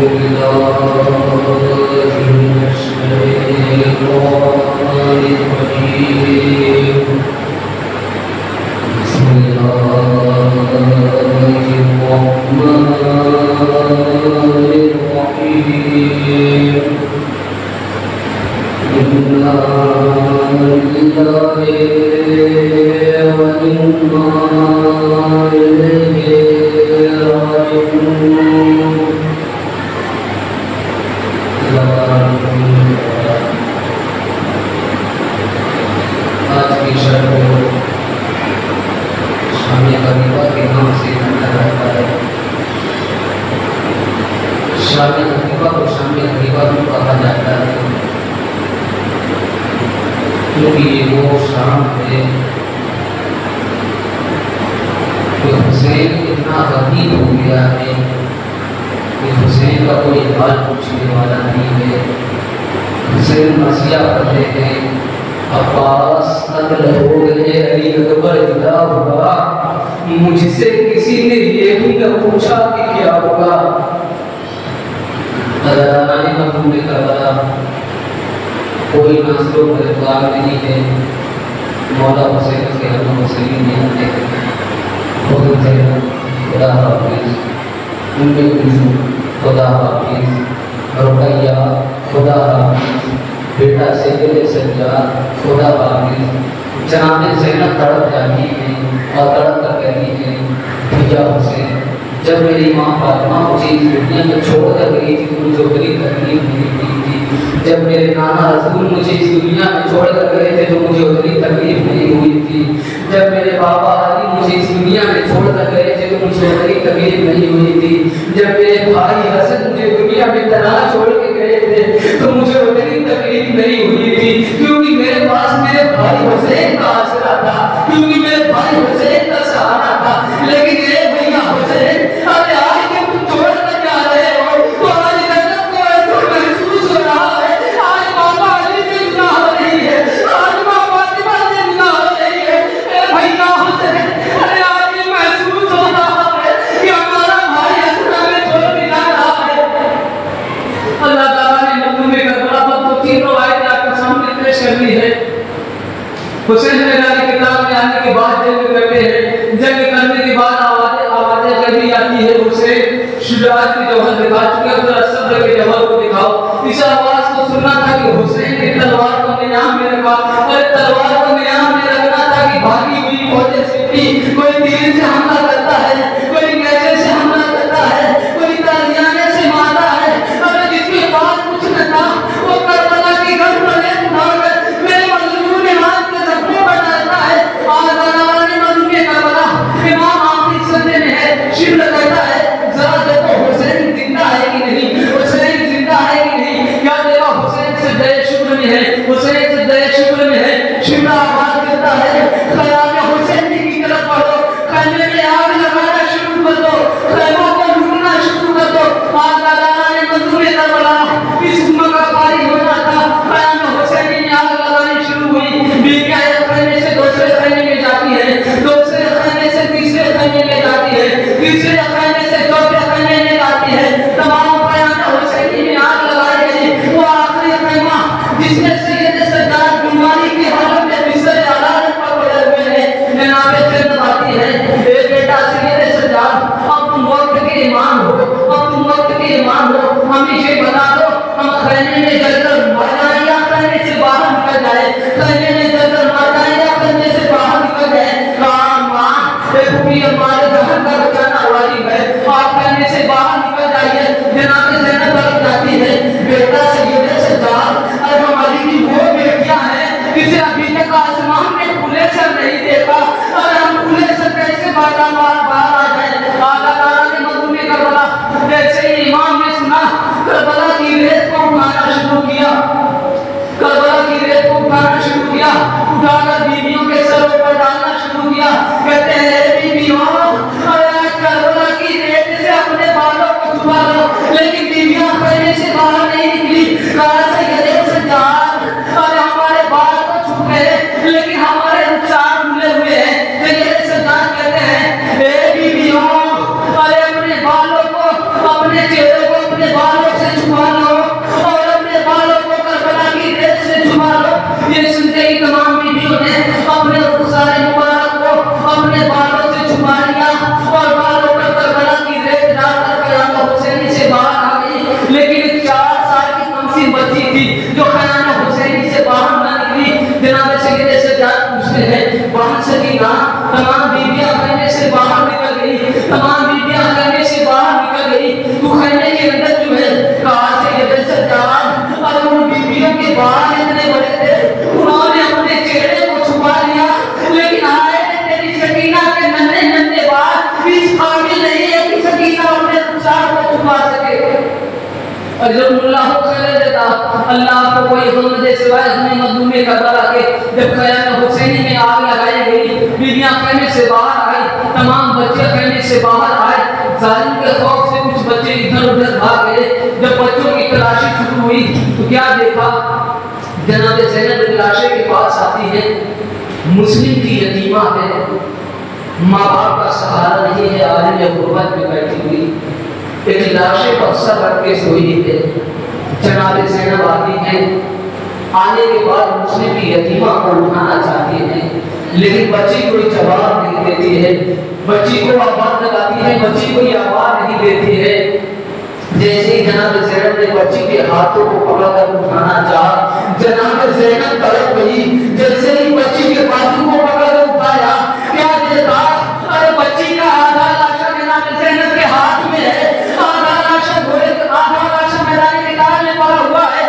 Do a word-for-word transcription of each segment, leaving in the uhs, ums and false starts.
अपने चेहरे को अपने बाल जुबान सकीना तमाम बीबियां खैमे से बाहर निकल गई, तमाम बीबियां खैमे से बाहर निकल गई। तू खैमे के अंदर जो है कहा से ये सज्जाद और उन बीबियों के बाल इतने बड़े थे, उन्होंने अपने चेहरे को छुपा लिया, लेकिन आए तेरी सकीना के नन्हे नन्हे बाल इस काबिल नहीं है कि सकीना अपने रुखसार को छुपा सके। और जब मुल्ला हो खैर देता अल्लाह को कोई हम दे सिवाय हमें मजलूम करबला के जब खैम हुसैनी में आग लगाई गई, बीबियां खैमे से बाहर आई, तमाम बच्चे खैमे से बाहर आए, जालिम के खौफ से कुछ बच्चे इधर उधर भाग गए। जब बच्चों की तलाशी शुरू हुई तो क्या देखा, जनाब ज़ैनब लाशे के पास आती है, मुस्लिम की यतीमा है, माँ बाप का सहारा नहीं है, आलिम गुर्बत में बैठी हुई, एक लाशे पर सर रख के सोई है। जनाब ज़ैनब आती है, आने के बाद मुस्लिम की यतीमा को उठाना चाहती है, लेकिन बच्ची कोई जवाब नहीं देती है, बच्ची को आवाज लगाती है, बच्ची कोई आवाज नहीं देती है। जैसे ही जनाब ज़ैनब ने बच्ची के हाथों को पकड़कर उठाना चाहा, जनाब ज़ैनब तड़प गई। जैसे ही बच्ची के बाजू को पकड़कर उठाया, क्या देखा, अरे बच्ची का आधा लाशा जनाब ज़ैनब के हाथ में है, आधा लाशा घोड़े आधा लाशा मैदान किताब में पड़ा हुआ है।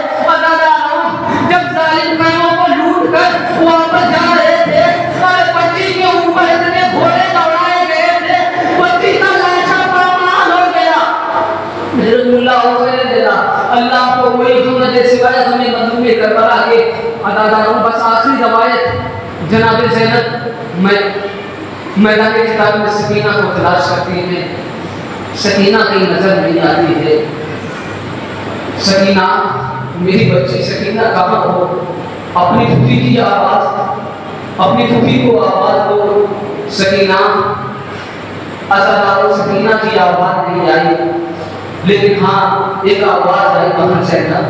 जब जालिम कामों को लूट कर वापस जा रहे थे, अरे बच्ची के ऊपर इतने घोड़े दौड़ाए गए थे, बच्ची का लाशा बर्बाद हो गया। मेरे मुल्ला हो गए देना अल्लाह को कोई जुम्मन दे सिवाय हमें मजलूम करबला के अदादारों। बस आखिरी रवायत जनाब ज़ैनब मैं मैदान किताब में सकीना को तलाश करती है, सकीना की नजर नहीं आती है। सकीना मेरी बच्ची सकीना कहाँ हो, अपनी फूफी की आवाज, अपनी फूफी को आवाज दो सकीना। अदादारों सकीना की आवाज नहीं आई, लेकिन हाँ एक आवाज आई वहां से ना,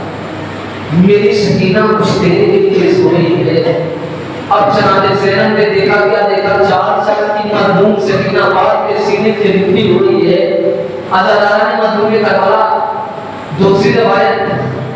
मेरी सकीना कुछ देर के लिए सोई है। अब जनाब ज़ैनब ने देखा, क्या देखा, चार साल की मजलूम सकीना बाप के सीने से लिपटी हुई है। अदादारा ने मजलूम करबला। दूसरी रवायत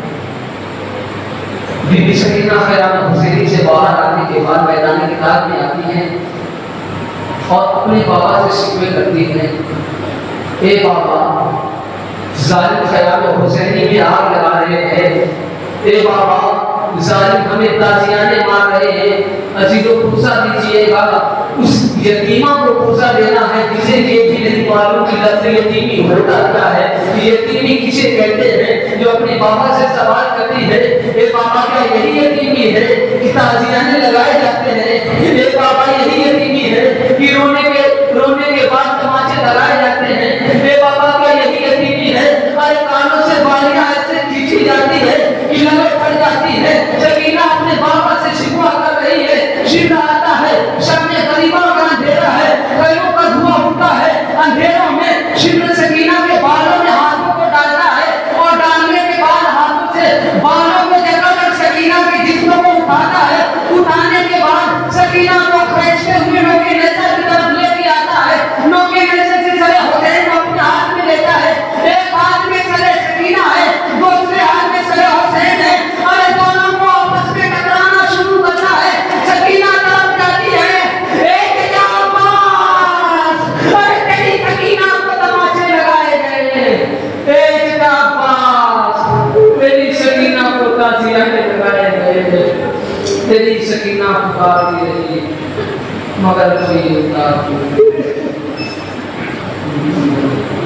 बीबी सकीना खैराम हुसैनी से बाहर आने के बाद मैदान किताब में आती है और अपने बाबा से शिकवे करती है, ए बाबा जालिम खैराम हुसैनी भी आग लगा रहे हैं, ए बाबा जालिम हमें ताजियाने मार रहे हैं, अजीजों पूछा दीजिएगा, उस यतीमा को पूछा देना है जिसे ये भी नहीं मालूम कि लफ्ज़ यतीमी होता क्या है, यतीमी किसे कहते हैं, जो अपने बाबा से सवाल करती है, ए बाबा क्या यही यतीमी है कि ताजियाने लगाए जाते हैं, ए बाबा यही यतीमी है कि रोने के रोने के बाद तमाचे लगाए जाते हैं, ए बाबा क्या यही यतीमी है, अरे कानों से बालियां ऐसे खींची जाती है कि लगन पड़ जाती है। सकीना अपने बाबा से शिकवा कर रही है, शिकवा आता है, सामने गरीबों का अंधेरा है, खैरों का धुआं उठता है, अंधेरों में शिब्र सकीना के बालों में हाथों को डालता है और डालने के बाद हाथों से बालों को जकड़कर सकीना के जिस्म को उठाता है, उठाने के बाद सकीना को खींचते हुए नोके नेज़ा की तरफ लेके आता है, नोके नेज़े से सरे हुसैन को अपने हाथ में लेता है, एक हाथ में सरे सकीना है, दूसरे हाथ में सरे हुसैन है, अरे दोनों को आपस में टकराना शुरू करना है। सकीना तरफ जाती है, एक जाबाज, अरे तेरी सकीना को तमाचे लगाए गए, एक जाबाज, तेरी सकीना को ताजियाने लगाए गए, तेरी सकीना पुकारती रही मगर कोई उत्तर नहीं।